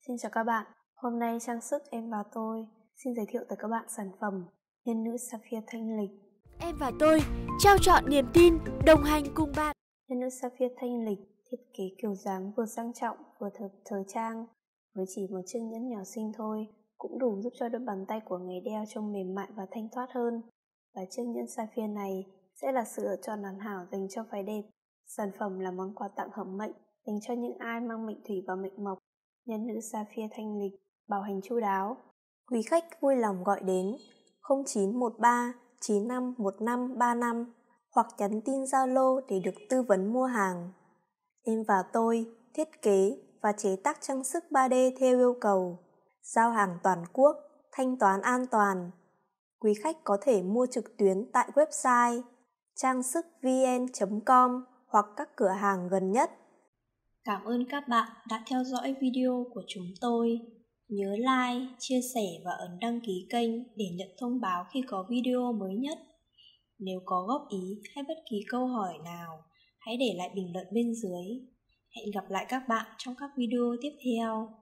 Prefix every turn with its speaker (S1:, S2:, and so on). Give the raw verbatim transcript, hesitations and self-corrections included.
S1: Xin chào các bạn, hôm nay trang sức Em và tôi xin giới thiệu tới các bạn sản phẩm Nhân nữ Sapphire thanh lịch.
S2: Em và tôi trao trọn niềm tin, đồng hành cùng bạn.
S1: Nhân nữ Sapphire thanh lịch thiết kế kiểu dáng vừa sang trọng vừa thời, thời trang. Với chỉ một chiếc nhẫn nhỏ xinh thôi cũng đủ giúp cho đôi bàn tay của người đeo trông mềm mại và thanh thoát hơn. Và chiếc nhẫn Sapphire này sẽ là sự lựa chọn hoàn hảo dành cho phái đẹp. Sản phẩm là món quà tặng hợp mệnh dành cho những ai mang mệnh thủy và mệnh mộc. Nhân nữ Sapphire thanh lịch, bảo hành chu đáo. Quý khách vui lòng gọi đến không chín một ba chín năm một năm ba năm hoặc nhắn tin Zalo để được tư vấn mua hàng. Em và tôi thiết kế và chế tác trang sức ba D theo yêu cầu, giao hàng toàn quốc, thanh toán an toàn. Quý khách có thể mua trực tuyến tại website trang sức vn chấm com hoặc các cửa hàng gần nhất. Cảm ơn các bạn đã theo dõi video của chúng tôi. Nhớ like, chia sẻ và ấn đăng ký kênh để nhận thông báo khi có video mới nhất. Nếu có góp ý hay bất kỳ câu hỏi nào, hãy để lại bình luận bên dưới. Hẹn gặp lại các bạn trong các video tiếp theo.